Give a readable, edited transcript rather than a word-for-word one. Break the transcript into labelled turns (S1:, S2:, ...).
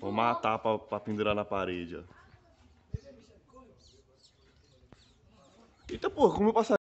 S1: Vou matar pra pendurar na parede, ó. Eita porra, como eu passar